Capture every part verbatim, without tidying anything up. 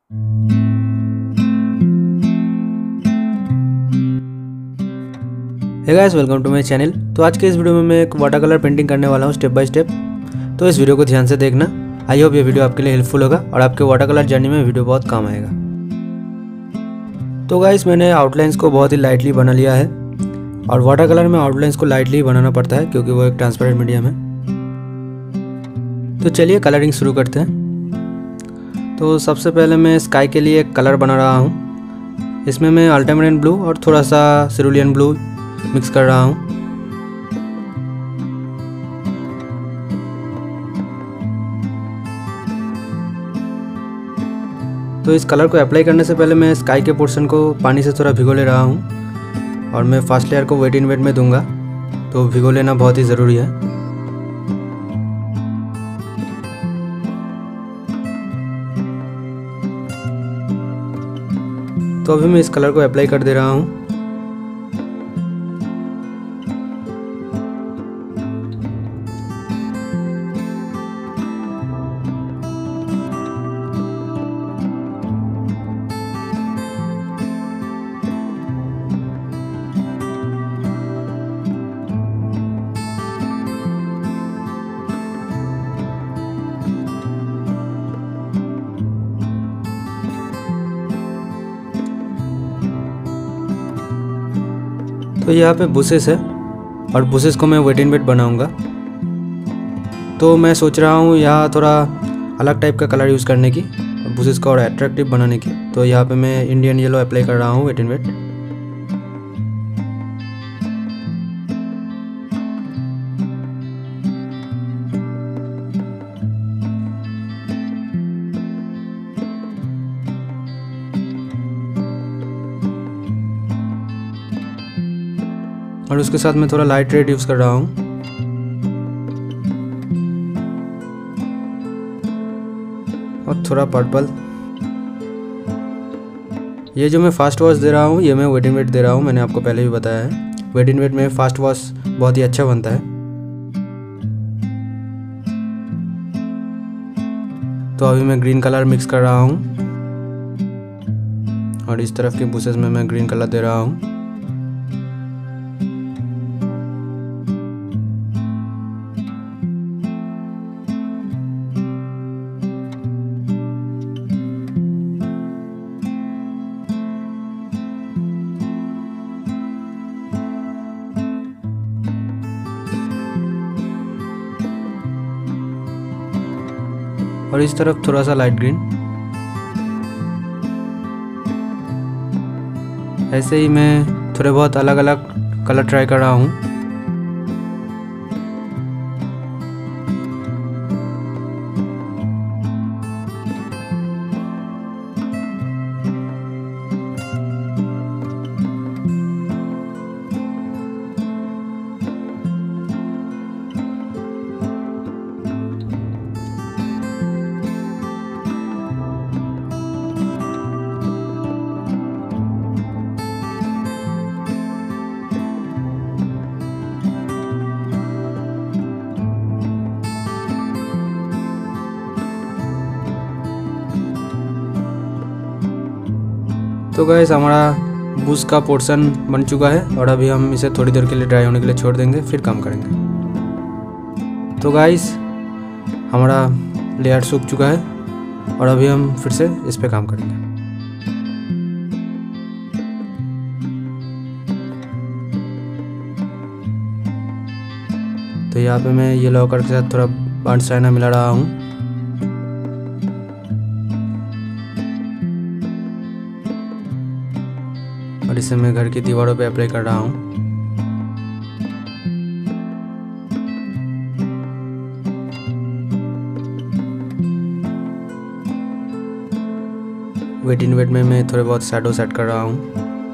Hey guys, welcome to my channel. तो आज के इस वीडियो में मैं एक वाटर कलर पेंटिंग करने वाला हूँ स्टेप बाय स्टेप। तो इस वीडियो को ध्यान से देखना। आई होप ये वीडियो आपके लिए हेल्पफुल होगा और आपके वाटर कलर जर्नी में वीडियो बहुत काम आएगा। तो गाइस, मैंने आउटलाइंस को बहुत ही लाइटली बना लिया है और वाटर कलर में आउटलाइंस को लाइटली बनाना पड़ता है क्योंकि वो एक ट्रांसपेरेंट मीडियम है। तो चलिए कलरिंग शुरू करते हैं। तो सबसे पहले मैं स्काई के लिए एक कलर बना रहा हूँ। इसमें मैं अल्ट्रामरीन ब्लू और थोड़ा सा सिरुलियन ब्लू मिक्स कर रहा हूँ। तो इस कलर को अप्लाई करने से पहले मैं स्काई के पोर्शन को पानी से थोड़ा भिगो ले रहा हूँ और मैं फर्स्ट लेयर को वेट इन वेट में दूंगा। तो भिगो लेना बहुत ही ज़रूरी है। तो अभी मैं इस कलर को अप्लाई कर दे रहा हूँ। तो यहाँ पे बुशेस है और बुशेस को मैं वेट इन वेट बनाऊंगा। तो मैं सोच रहा हूँ यहाँ थोड़ा अलग टाइप का कलर यूज़ करने की और बुशेस को और अट्रैक्टिव बनाने की। तो यहाँ पे मैं इंडियन येलो अप्लाई कर रहा हूँ वेट इन वेट। और उसके साथ मैं थोड़ा लाइट रेड यूज़ कर रहा हूँ और थोड़ा पर्पल। ये जो मैं फास्ट वॉश दे रहा हूँ ये मैं वेट इन वेट दे रहा हूँ। मैंने आपको पहले भी बताया है वेट इन वेट में फास्ट वॉश बहुत ही अच्छा बनता है। तो अभी मैं ग्रीन कलर मिक्स कर रहा हूँ और इस तरफ के बुशेस में मैं ग्रीन कलर दे रहा हूँ। और इस तरफ थोड़ा सा लाइट ग्रीन। ऐसे ही मैं थोड़े बहुत अलग अलग कलर ट्राई कर रहा हूँ। तो गाइस, हमारा बुश का पोर्शन बन चुका है और अभी हम इसे थोड़ी देर के लिए ड्राई होने के लिए छोड़ देंगे, फिर काम करेंगे। तो गाइस, हमारा लेयर सूख चुका है और अभी हम फिर से इस पे काम करेंगे। तो यहाँ पे मैं ये लॉकर के साथ थोड़ा बर्न्ट शाइनर मिला रहा हूँ। और इसे मैं घर की दीवारों पे अप्लाई कर रहा हूँ। वेट इन वेट में मैं थोड़े बहुत शैडो सेट कर रहा हूँ।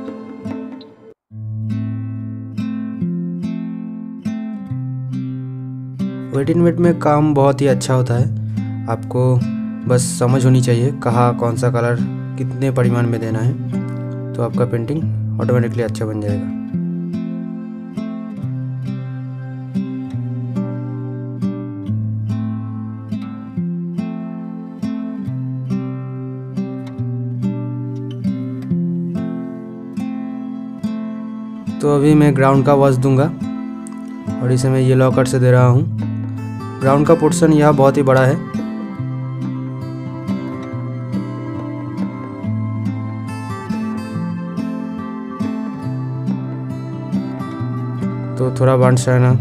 वेट इन वेट में काम बहुत ही अच्छा होता है। आपको बस समझ होनी चाहिए कहाँ कौन सा कलर कितने परिमाण में देना है, तो आपका पेंटिंग ऑटोमेटिकली अच्छा बन जाएगा। तो अभी मैं ग्राउंड का वॉश दूंगा और इसे मैं येलो कट से दे रहा हूँ। ग्राउंड का पोर्शन यह बहुत ही बड़ा है। तो थोड़ा बांट सहना।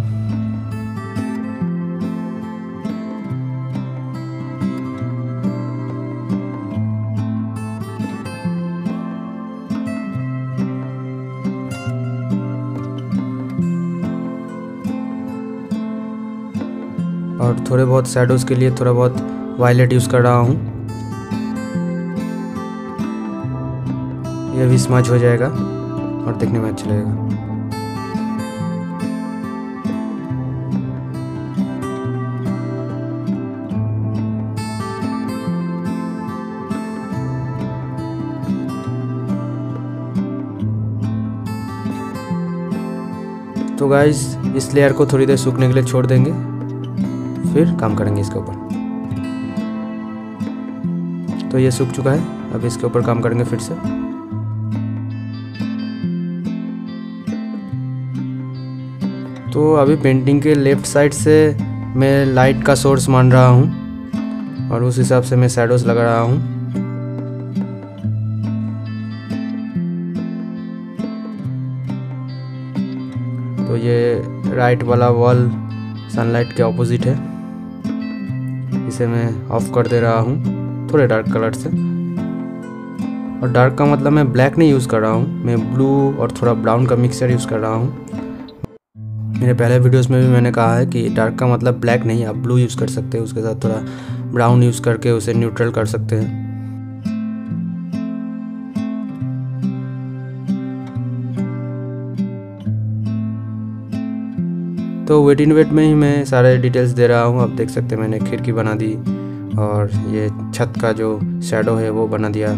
और थोड़े बहुत शैडोज़ के लिए थोड़ा बहुत वायलेट यूज़ कर रहा हूँ। यह भी स्मज हो जाएगा और देखने में अच्छा लगेगा। तो गाइस इस लेयर को थोड़ी देर सूखने के लिए छोड़ देंगे, फिर काम करेंगे इसके ऊपर। तो ये सूख चुका है, अब इसके ऊपर काम करेंगे फिर से। तो अभी पेंटिंग के लेफ्ट साइड से मैं लाइट का सोर्स मान रहा हूँ और उस हिसाब से मैं शैडोज लगा रहा हूँ। तो ये राइट वाला वॉल सनलाइट के ऑपोजिट है, इसे मैं ऑफ कर दे रहा हूँ थोड़े डार्क कलर से। और डार्क का मतलब मैं ब्लैक नहीं यूज़ कर रहा हूँ, मैं ब्लू और थोड़ा ब्राउन का मिक्सचर यूज़ कर रहा हूँ। मेरे पहले वीडियोस में भी मैंने कहा है कि डार्क का मतलब ब्लैक नहीं, आप ब्लू यूज़ कर सकते हैं, उसके साथ थोड़ा ब्राउन यूज़ करके उसे न्यूट्रल कर सकते हैं। तो वेट इन वेट में ही मैं सारे डिटेल्स दे रहा हूँ। आप देख सकते हैं मैंने खिड़की बना दी और ये छत का जो शैडो है वो बना दिया।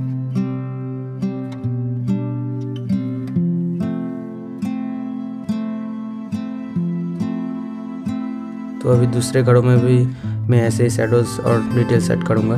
तो अभी दूसरे घरों में भी मैं ऐसे ही शैडोज और डिटेल सेट करूँगा।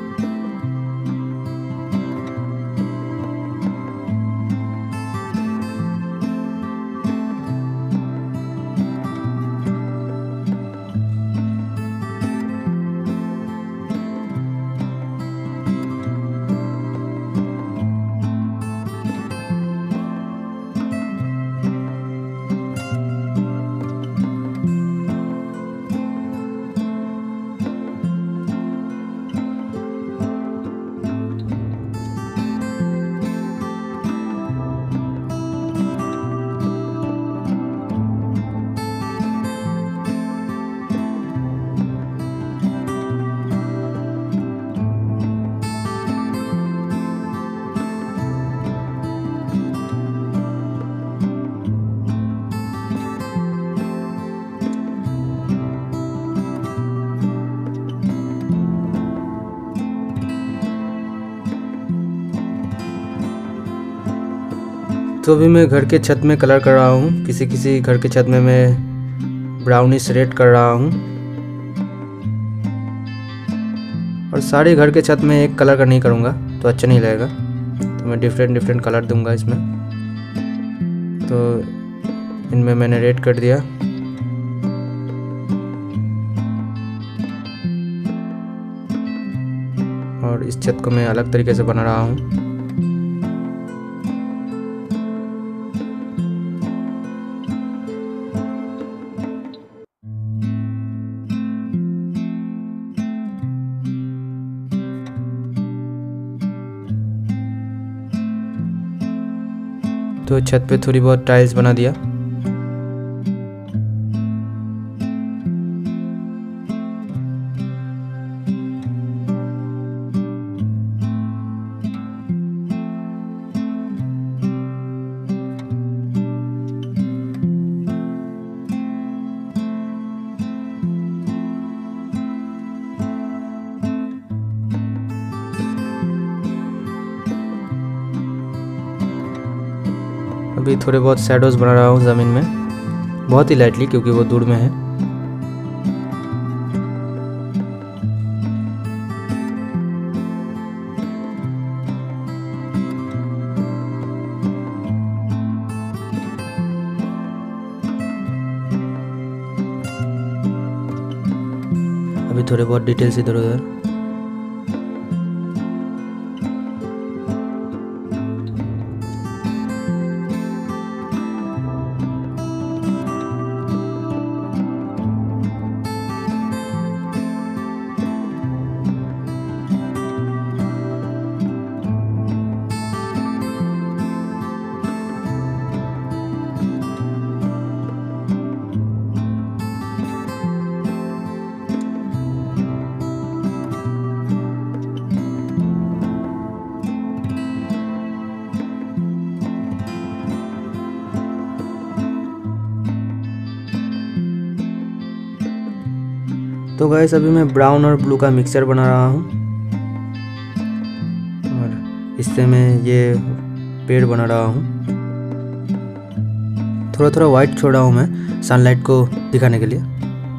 तो अभी मैं घर के छत में कलर कर रहा हूँ। किसी किसी घर के छत में मैं ब्राउनिश रेड कर रहा हूँ और सारे घर के छत में एक कलर का नहीं करूँगा तो अच्छा नहीं लगेगा, तो मैं डिफरेंट डिफरेंट कलर दूंगा इसमें। तो इनमें मैंने रेड कर दिया। और इस छत को मैं अलग तरीके से बना रहा हूँ। तो छत पे थोड़ी बहुत टाइल्स बना दिया। अभी थोड़े बहुत शैडोज बना रहा हूँ ज़मीन में, बहुत ही लाइटली क्योंकि वो दूर में है। थोड़े बहुत डिटेल्स इधर उधर। तो गाइस अभी मैं ब्राउन और ब्लू का मिक्सचर बना रहा हूँ और इससे मैं ये पेड़ बना रहा हूँ। थोड़ा थोड़ा वाइट छोड़ा हूँ मैं सनलाइट को दिखाने के लिए।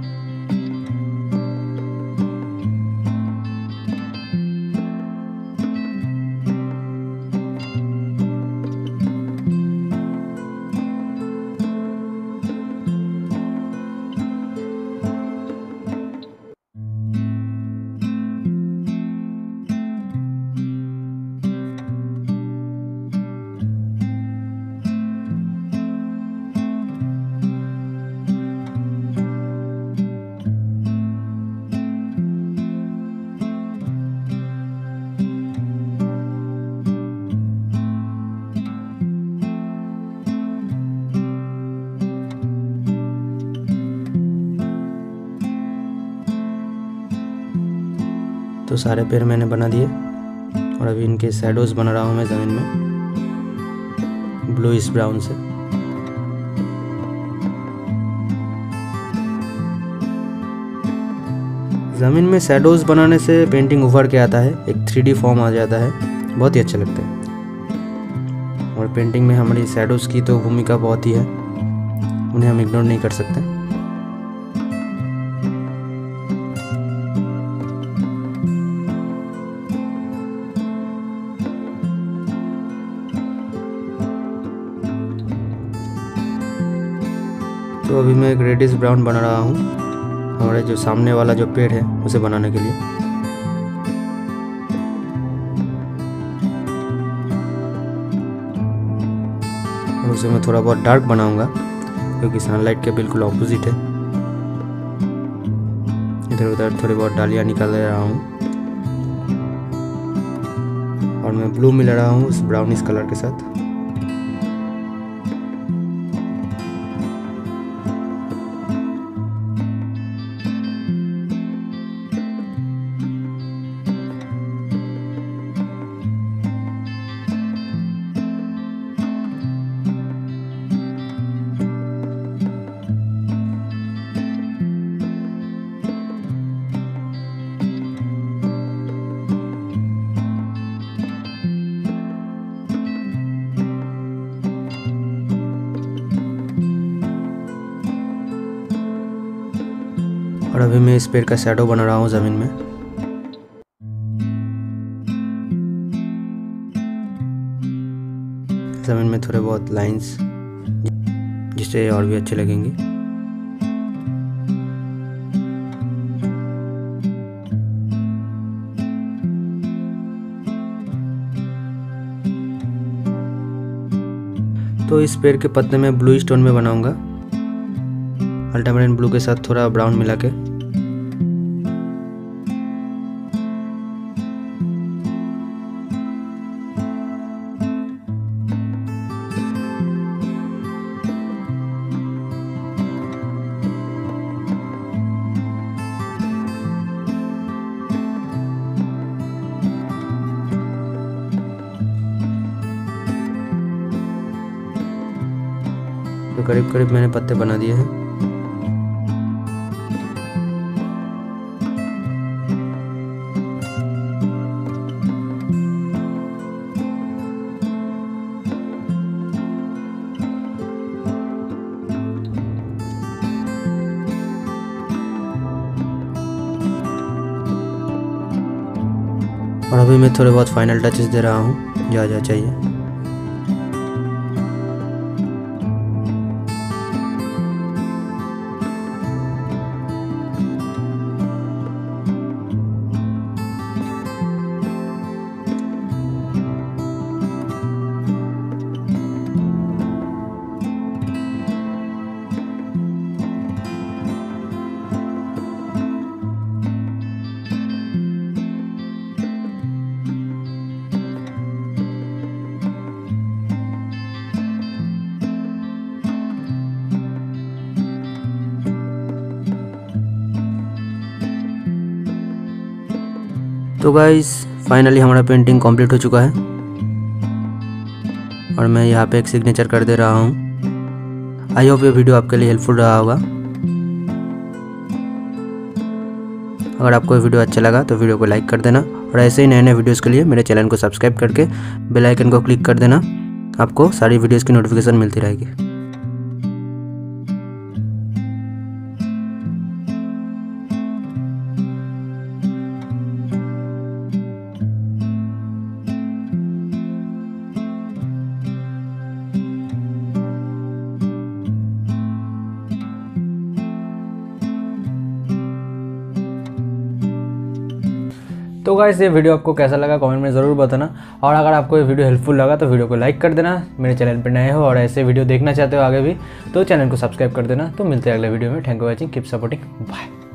तो सारे पेड़ मैंने बना दिए और अभी इनके शैडोज बना रहा हूँ मैं ज़मीन में ब्लूइश ब्राउन से। ज़मीन में शैडोज बनाने से पेंटिंग उभर के आता है, एक थ्री डी फॉर्म आ जाता है, बहुत ही अच्छा लगता है। और पेंटिंग में हमारी शैडोज की तो भूमिका बहुत ही है, उन्हें हम इग्नोर नहीं कर सकते। तो अभी मैं एक रेडिश ब्राउन बना रहा हूँ हमारे जो सामने वाला जो पेड़ है उसे बनाने के लिए। और उसे मैं थोड़ा बहुत डार्क बनाऊंगा क्योंकि सनलाइट के बिल्कुल ऑपोजिट है। इधर उधर थोड़ी बहुत डालियाँ निकाल रहा हूँ और मैं ब्लू मिला रहा हूँ उस ब्राउनिश कलर के साथ। और अभी मैं इस पेड़ का शैडो बना रहा हूँ ज़मीन में। ज़मीन में थोड़े बहुत लाइंस जिससे और भी अच्छे लगेंगे। तो इस पेड़ के पत्ते में ब्लू स्टोन में बनाऊंगा, अल्ट्रामरीन ब्लू के साथ थोड़ा ब्राउन मिला के। तो करीब करीब मैंने पत्ते बना दिए हैं। और अभी मैं थोड़े बहुत फाइनल टचेस दे रहा हूँ जहाँ जहाँ चाहिए। तो गाइस फाइनली हमारा पेंटिंग कंप्लीट हो चुका है और मैं यहाँ पे एक सिग्नेचर कर दे रहा हूँ। आई होप ये वीडियो आपके लिए हेल्पफुल रहा होगा। अगर आपको ये वीडियो अच्छा लगा तो वीडियो को लाइक कर देना और ऐसे ही नए नए वीडियोस के लिए मेरे चैनल को सब्सक्राइब करके बेल आइकन को क्लिक कर देना। आपको सारी वीडियोस की नोटिफिकेशन मिलती रहेगी। तो गाइस ये वीडियो आपको कैसा लगा कमेंट में ज़रूर बताना और अगर आपको ये वीडियो हेल्पफुल लगा तो वीडियो को लाइक कर देना। मेरे चैनल पर नए हो और ऐसे वीडियो देखना चाहते हो आगे भी तो चैनल को सब्सक्राइब कर देना। तो मिलते हैं अगले वीडियो में। Thank you watching, keep supporting, bye.